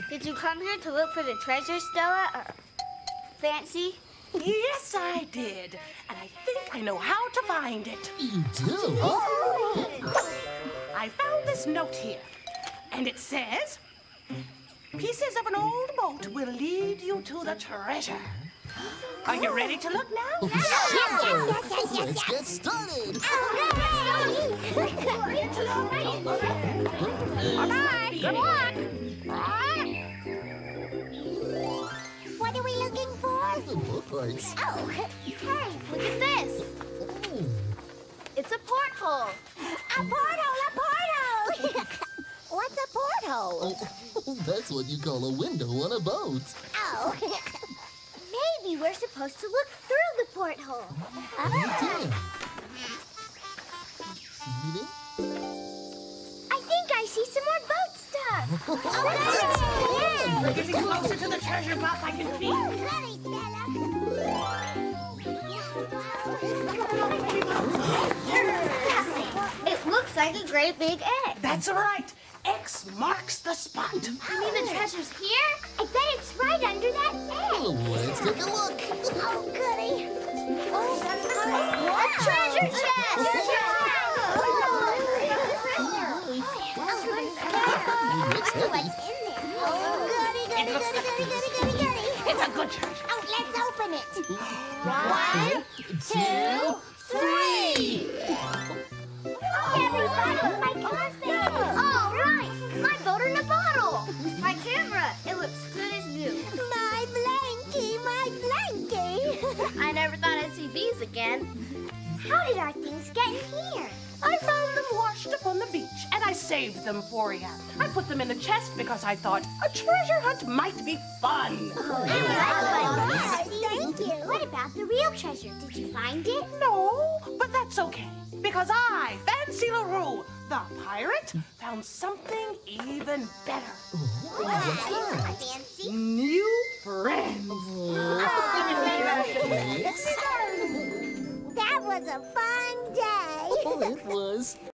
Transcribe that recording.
Did you come here to look for the treasure, Stella? Fancy? Yes, I did. And I think I know how to find it. You do? I found this note here. And it says, pieces of an old boat will lead you to the treasure. Are you ready to look now? Yes. Let's get started. Bye-bye. Good luck. What are we looking for? The book parts. Oh, hey. Look at this. Oh. It's a porthole. A porthole, a porthole. What's a porthole? Oh, that's what you call a window on a boat. Oh. Maybe we're supposed to look through the porthole. Idea. See I think I see some more boat stuff. Oh, We're getting closer to the treasure box I can feel. Hurry, It looks like a great big egg. That's right. X marks the spot. You mean the treasure's here? I bet it's right under that egg. Oh, let's take a look. Oh, goody. A treasure What's in there? Oh, goody. It's a good treasure. Oh, let's open it. 1, 2, 3. Everybody, my cousin. All right. My boat in a bottle. My camera. It looks good as new. My blankie, my blankie. I never thought I'd see these again. How did our things get in here? I found them washed up on the beach, and I saved them for you. I put them in the chest because I thought a treasure hunt might be fun. Thank you. What about the real treasure? Did you find it? No, but that's okay, because I, Fancy LaRue, the pirate, found something even better. Fancy. New friends. That was a fun day. Oh, it was.